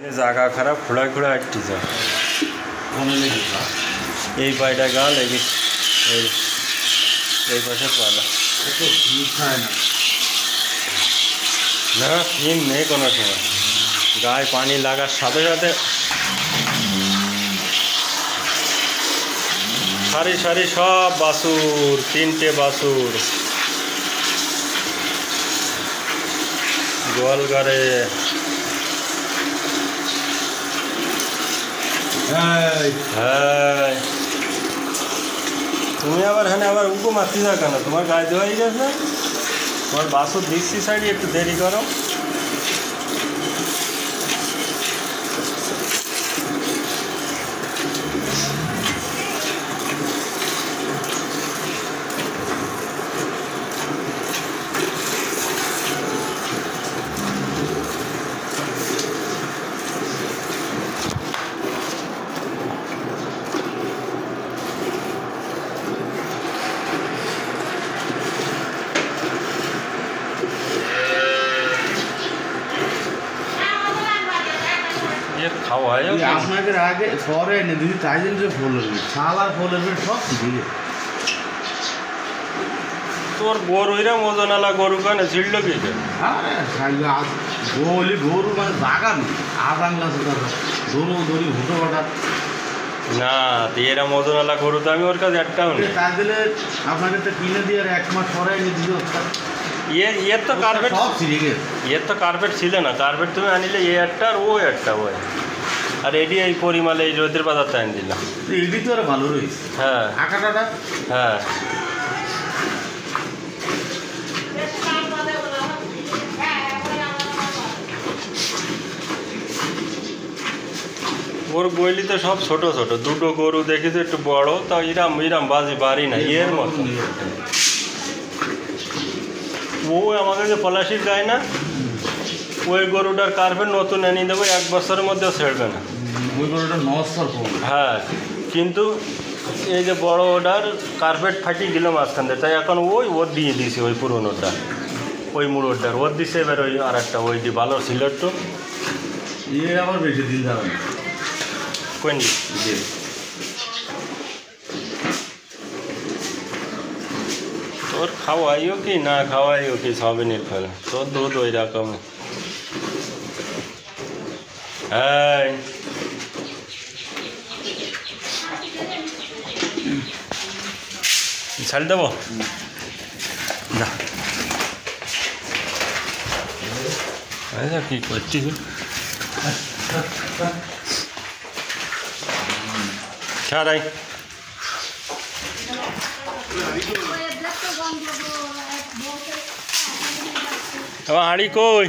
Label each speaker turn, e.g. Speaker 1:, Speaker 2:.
Speaker 1: জায়গা খারাপ খোড়ায় খোড়া হাঁটতে যা এই পায়টা গাল এই পাশে পালা না হিম নেই কোনো সময় গায়ে পানি লাগার সাথে সাথে সারি সারি সব বাছুর 3টে বাছুর গোয়াল ঘরে হ্যাঁ তুমি আবার হ্যাঁ আবার উঁকো মারতে যাও কেন তোমার গায়ে দেওয়াই গেছে তোমার বাছুর দিচ্ছি সাইডে একটু দেরি করো খাওয়া
Speaker 2: আপনাদের আগে পরে এনে দিদি তাই জন্য যে ফল হবে ছাল আর ফল হবে সব দিকে
Speaker 1: তোর গরুইরা মজনালা গরু কেন ছিড়ল কি
Speaker 2: গোলি গরু মানে জাগা নেই আদাংলা গরু গরু হুটো কাটা
Speaker 1: না এরা মজনালা গরু তো আমি ওর কাছে একটাও নেই
Speaker 2: তাই দিলে আপনাকে তো কিনে দিয়ে আর 1 মাস পরে এনে দিদি
Speaker 1: এর তো কার্পেট
Speaker 2: সব ছিঁড়ে গেছে
Speaker 1: এর তো কার্পেট ছিল না কার্পেট তুমি আনিলে এ একটা আর ও একটা ওই আর এটি এই পরিমাণে এই রোদের বাজারটা আনি দিলাম
Speaker 2: এটি তো আর ভালো রয়েছে
Speaker 1: হ্যাঁ
Speaker 2: আঁকাটাটা
Speaker 1: হ্যাঁ ওর গইলি তো সব ছোট ছোট দুটো গরু দেখেছি একটু বড় তা ইরাম ইরাম বাজি বাড়ি না এর মতো ও আমাকে যে পলাশির গায়ে না ওই গরুটার কার্পেট নতুন এনে দেবো 1 বছরের মধ্যেও ছেড়বে না
Speaker 2: ওই গরুটা নষ্ট
Speaker 1: হ্যাঁ কিন্তু এই যে বড় ওটার কার্পেট ফাটিয়ে দিল মাঝখান দিয়ে তাই এখন ওর দিয়ে দিয়েছি ওই পুরোনোটা ওই মুড়োটার ওর দিছে এবার ওই আর একটা ওই যে ভালো ছিল একটু
Speaker 2: আবার বেশি দিন যাবে না
Speaker 1: কোন তোর খাওয়াইও কি না খাওয়াইও কি সবই নির্ভর তোর দুধ ওই রকম হ্যাঁ ছাড় দেবো যা আচ্ছা কী করছিস ছাড়াই আমার হাঁড়ি কই